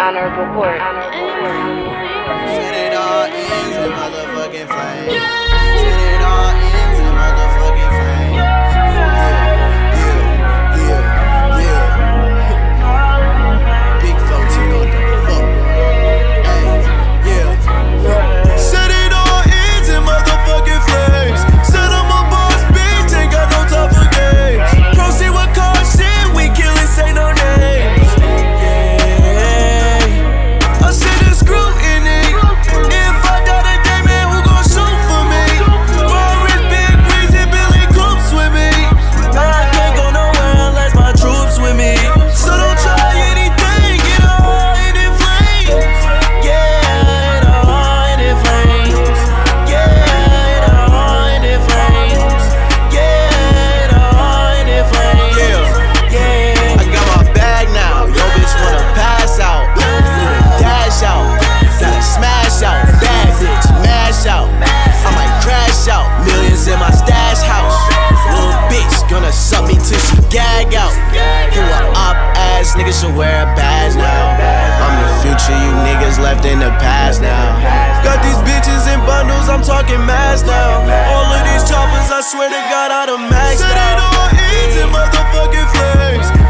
Honorable court. Set it all ends in motherfucking flames. Set it all ends in motherfucking flames. Yeah. Big folks, you know what the fuck. Hey, yeah. Set it all ends in motherfucking flames. Said I'm a boss, bitch, ain't got no time for games. Proceed with caution, we killin', say no names. I see the scrutiny. If I die today, man, who gon' shoot for me? Boris, Big Breezy, Billy Coops with me. I can't go nowhere unless my troops with me. So don't try anything, get a heart in flames. Yeah, get a heart in flames. Yeah, get a heart in flames. Yeah, get a heart in flames. Yeah, I got my bag now. Yo, bitch wanna pass out. Dash out, gotta smash out, bad bitch, mash out. I might crash out, millions in my stash house. Little bitch gonna suck me till she gag out. Who a op ass nigga should wear a badge now. I'm the future, you niggas left in the past now. Got these bitches in bundles, I'm talking mass now. All of these choppers, I swear to God, I done maxed out. Set it all ends in motherfucking flames.